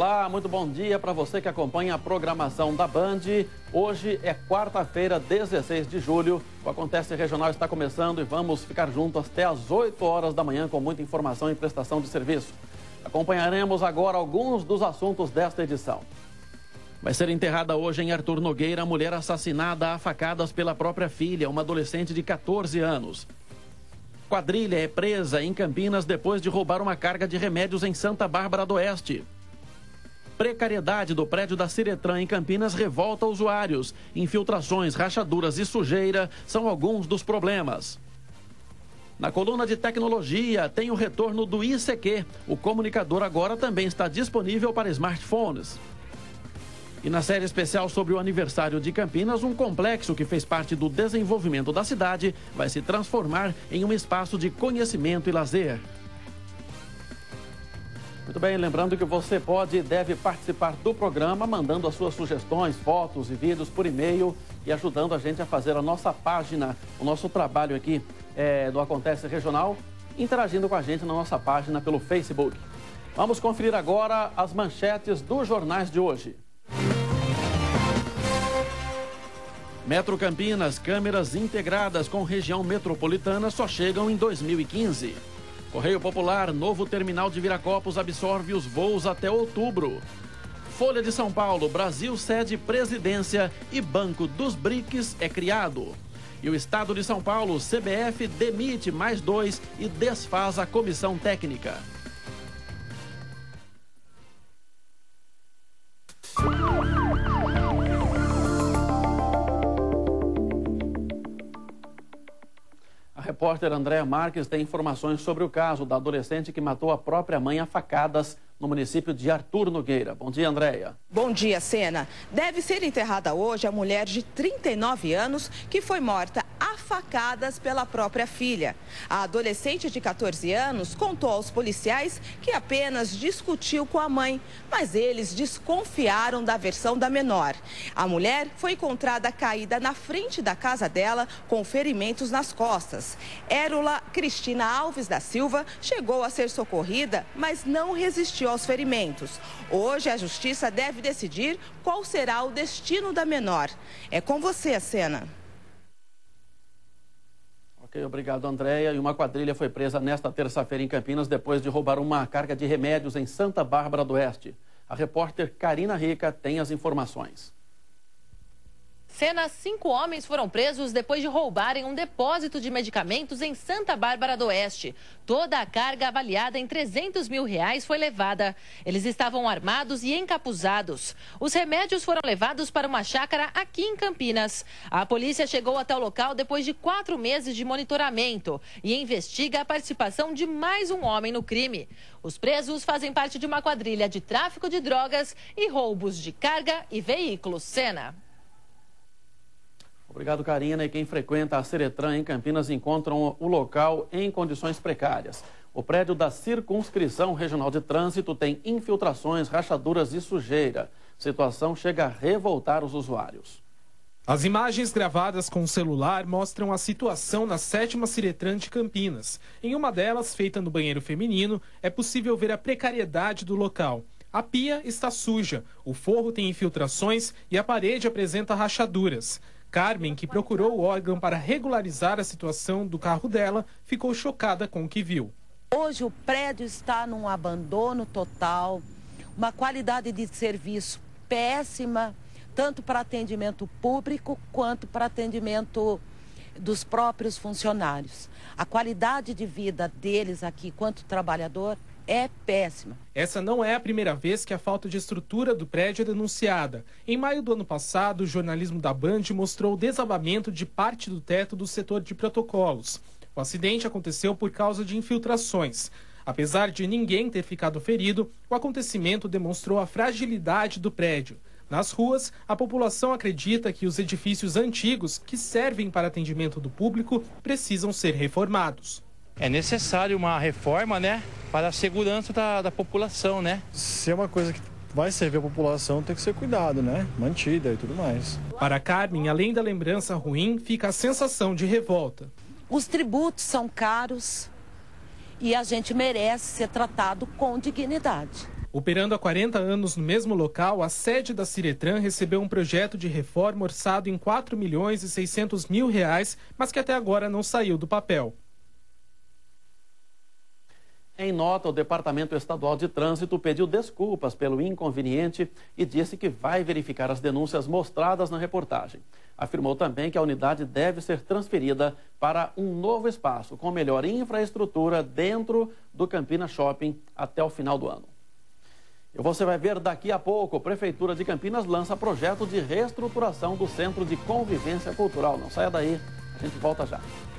Olá, muito bom dia para você que acompanha a programação da Band. Hoje é quarta-feira, 16 de julho. O Acontece Regional está começando e vamos ficar juntos até às 8 horas da manhã com muita informação e prestação de serviço. Acompanharemos agora alguns dos assuntos desta edição. Vai ser enterrada hoje em Arthur Nogueira a mulher assassinada a facadas pela própria filha, uma adolescente de 14 anos. Quadrilha é presa em Campinas depois de roubar uma carga de remédios em Santa Bárbara do Oeste. Precariedade do prédio da Ciretran em Campinas revolta usuários. Infiltrações, rachaduras e sujeira são alguns dos problemas. Na coluna de tecnologia tem o retorno do ICQ. O comunicador agora também está disponível para smartphones. E na série especial sobre o aniversário de Campinas, um complexo que fez parte do desenvolvimento da cidade vai se transformar em um espaço de conhecimento e lazer. Muito bem, lembrando que você pode e deve participar do programa mandando as suas sugestões, fotos e vídeos por e-mail e ajudando a gente a fazer a nossa página, o nosso trabalho aqui do Acontece Regional, interagindo com a gente na nossa página pelo Facebook. Vamos conferir agora as manchetes dos jornais de hoje. Metro Campinas, câmeras integradas com região metropolitana só chegam em 2015. Correio Popular, novo terminal de Viracopos absorve os voos até outubro. Folha de São Paulo, Brasil cede presidência e Banco dos BRICS é criado. E o Estado de São Paulo, CBF, demite mais 2 e desfaz a comissão técnica. A repórter Andréa Marques tem informações sobre o caso da adolescente que matou a própria mãe a facadas no município de Arthur Nogueira. Bom dia, Andréa. Bom dia, Sena. Deve ser enterrada hoje a mulher de 39 anos que foi morta a facadas pela própria filha. A adolescente de 14 anos contou aos policiais que apenas discutiu com a mãe, mas eles desconfiaram da versão da menor. A mulher foi encontrada caída na frente da casa dela com ferimentos nas costas. Érula Cristina Alves da Silva chegou a ser socorrida, mas não resistiu aos ferimentos. Hoje a justiça deve decidir qual será o destino da menor. É com você, Sena. Ok, obrigado, Andréa. E uma quadrilha foi presa nesta terça-feira em Campinas depois de roubar uma carga de remédios em Santa Bárbara do Oeste. A repórter Karina Rica tem as informações. Sena, 5 homens foram presos depois de roubarem um depósito de medicamentos em Santa Bárbara do Oeste. Toda a carga avaliada em R$300 mil foi levada. Eles estavam armados e encapuzados. Os remédios foram levados para uma chácara aqui em Campinas. A polícia chegou até o local depois de 4 meses de monitoramento e investiga a participação de mais um homem no crime. Os presos fazem parte de uma quadrilha de tráfico de drogas e roubos de carga e veículos. Sena. Obrigado, Karina. E quem frequenta a Ciretran em Campinas encontram o local em condições precárias. O prédio da Circunscrição Regional de Trânsito tem infiltrações, rachaduras e sujeira. A situação chega a revoltar os usuários. As imagens gravadas com o celular mostram a situação na 7ª Ciretran de Campinas. Em uma delas, feita no banheiro feminino, é possível ver a precariedade do local. A pia está suja, o forro tem infiltrações e a parede apresenta rachaduras. Carmen, que procurou o órgão para regularizar a situação do carro dela, ficou chocada com o que viu. Hoje o prédio está num abandono total, uma qualidade de serviço péssima, tanto para atendimento público quanto para atendimento dos próprios funcionários. A qualidade de vida deles aqui, quanto trabalhador, é péssima. Essa não é a primeira vez que a falta de estrutura do prédio é denunciada. Em maio do ano passado, o jornalismo da Band mostrou o desabamento de parte do teto do setor de protocolos. O acidente aconteceu por causa de infiltrações. Apesar de ninguém ter ficado ferido, o acontecimento demonstrou a fragilidade do prédio. Nas ruas, a população acredita que os edifícios antigos, que servem para atendimento do público, precisam ser reformados. É necessário uma reforma, né, para a segurança da população, né? Se é uma coisa que vai servir a população, tem que ser cuidado, né? Mantida e tudo mais. Para Carmen, além da lembrança ruim, fica a sensação de revolta. Os tributos são caros e a gente merece ser tratado com dignidade. Operando há 40 anos no mesmo local, a sede da Ciretran recebeu um projeto de reforma orçado em R$ 4.600.000, mas que até agora não saiu do papel. Em nota, o Departamento Estadual de Trânsito pediu desculpas pelo inconveniente e disse que vai verificar as denúncias mostradas na reportagem. Afirmou também que a unidade deve ser transferida para um novo espaço com melhor infraestrutura dentro do Campinas Shopping até o final do ano. E você vai ver daqui a pouco, a Prefeitura de Campinas lança projeto de reestruturação do Centro de Convivência Cultural. Não saia daí, a gente volta já.